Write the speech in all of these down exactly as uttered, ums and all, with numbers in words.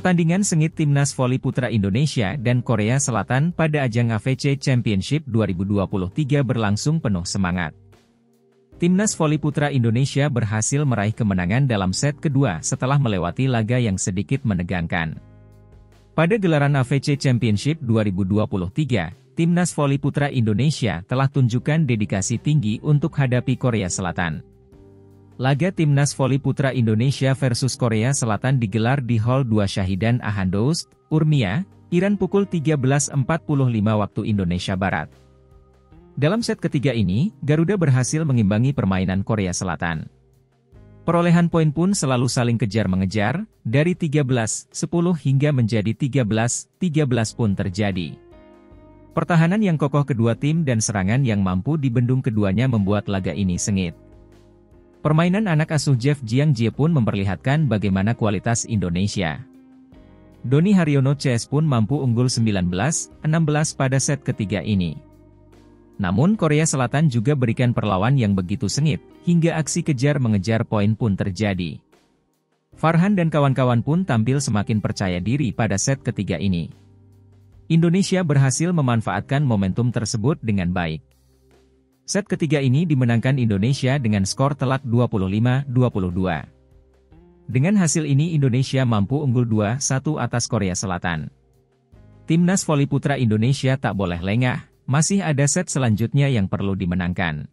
Pertandingan sengit Timnas Voli Putra Indonesia dan Korea Selatan pada ajang A F C Championship dua ribu dua puluh tiga berlangsung penuh semangat. Timnas Voli Putra Indonesia berhasil meraih kemenangan dalam set kedua setelah melewati laga yang sedikit menegangkan. Pada gelaran A F C Championship dua ribu dua puluh tiga, Timnas Voli Putra Indonesia telah tunjukkan dedikasi tinggi untuk hadapi Korea Selatan. Laga Timnas Voli Putra Indonesia versus Korea Selatan digelar di Hall dua Syahidan Ahandoust, Urmia, Iran pukul tiga belas empat puluh lima waktu Indonesia Barat. Dalam set ketiga ini, Garuda berhasil mengimbangi permainan Korea Selatan. Perolehan poin pun selalu saling kejar-mengejar, dari tiga belas sepuluh hingga menjadi tiga belas tiga belas pun terjadi. Pertahanan yang kokoh kedua tim dan serangan yang mampu dibendung keduanya membuat laga ini sengit. Permainan anak asuh Jeff Jiang Jie pun memperlihatkan bagaimana kualitas Indonesia. Doni Haryono C S pun mampu unggul sembilan belas enam belas pada set ketiga ini. Namun Korea Selatan juga berikan perlawan yang begitu sengit, hingga aksi kejar-mengejar poin pun terjadi. Farhan dan kawan-kawan pun tampil semakin percaya diri pada set ketiga ini. Indonesia berhasil memanfaatkan momentum tersebut dengan baik. Set ketiga ini dimenangkan Indonesia dengan skor telak dua puluh lima dua puluh dua. Dengan hasil ini Indonesia mampu unggul dua satu atas Korea Selatan. Timnas Voli Putra Indonesia tak boleh lengah, masih ada set selanjutnya yang perlu dimenangkan.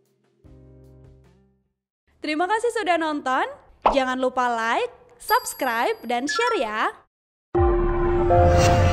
Terima kasih sudah nonton, jangan lupa like, subscribe, dan share ya!